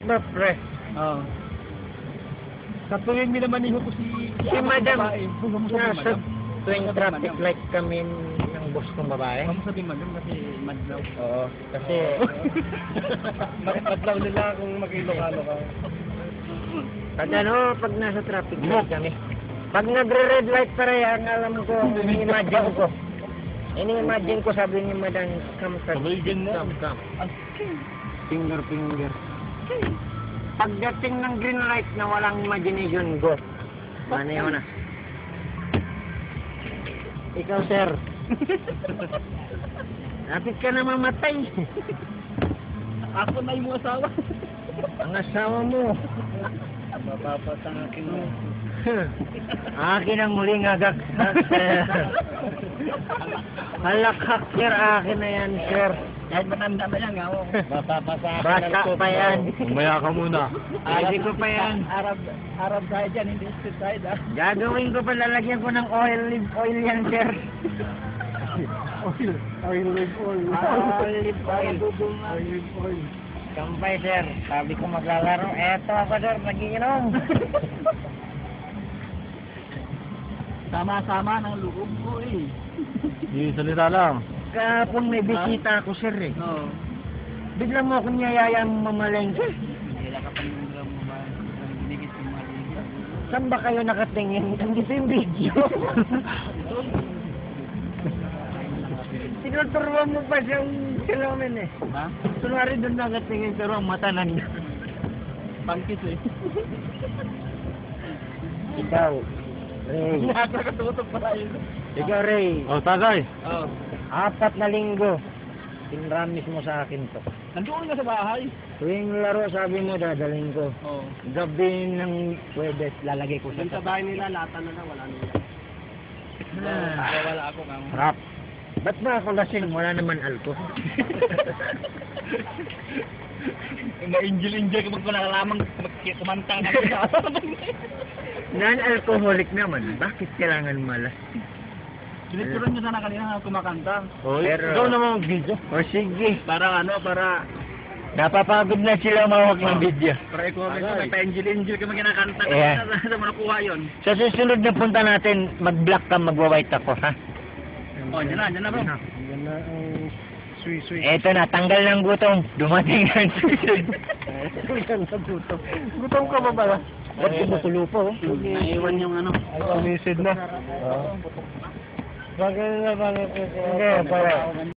Ba, pre? Oo. Sa tuwing minamaniho ko si Madam, babae, huwag mo sabihin nasa madam. tuwing Huwag mo traffic sabihin, light kami ng boss kong babae. Huwag mo sabihin madam kasi madlaw. Oo, kasi Madlaw nila kung mag-Ilocano ka. pag ano, pag nasa traffic light kami, pag nagre-red light pare, ang alam ko, ini-imagine ko. Ini-imagine ko, sabi ni Madam, come, Sabihin na. come. Finger. Pagdating ng green light na walang imagination, go. Manayaw na. Ikaw, sir. Lapit ka na mamatay. Ako na yung asawa. Ang asawa mo. Mapapatang akin mo. Akin ang muling agak-hak. Halakhak, sir. Akin na yan, sir. Kahit matanda na yan, nga ako. Bata pa yan. Umaya ka muna. Hindi ko pa yan. Arab side yan, hindi street side ah. Gagawin ko pa, lalagyan ko ng oil yan, sir. Olive oil. Olive oil. Kampay, sir. Sabi ko maglalaro. Eto ako, sir. Nagiinom. Sama-sama ng loob ko eh. Hindi salita lang. Kahapon may bisita ako, sir, eh. Oo. Bigla mo akong niyayayang mamalengke. Kaya ka pa yung mo ba? Binigit yung mga Saan ba kayo nakatingin? Andito yung video. Tinuturuan mo pa siyang kilomen, eh. Ha? Kunwari doon nakatingin, pero ang mata nang... Pangkis eh. Ikaw, Ray. Nakakatutok pala yun. Ikaw, Ray. Oh, tagay. Oo. 4 na linggo. Pinramis mo sa akin to. Nandoon ka sa bahay. Tuwing laro, sabi mo, dadaling ko. Oo. Gabi ng Webes, lalagay ko Sa bahay nila, lata na wala nila. Wala ako kang... Rap. Ba't ba ako lasing? Wala naman alcohol. Ma-angel-angel kapag nakalaman kumanta ka. Non-alcoholic naman. Bakit kailangan malas? Sinituran nyo sana kanina kumakanta. Oh, Pero- ikaw naman mag-video. O sige. Para Napapagod na sila mawag ng video. para ikaw pa-angel-angel ka kinakanta ka. Yeah. Sa mo nakuha yun. Sa susunod na punta natin, mag-black ka, mag-white ako, ha? Oh, dyan na bro. Yan na ang sweet. Eto na, tanggal ng gutom. Dumating na ang susunod. Gutom ka ba pala? Ba't kumukulo po? Naiwan yung ano. Umisid na. Bakit na, bakit? Hindi, para.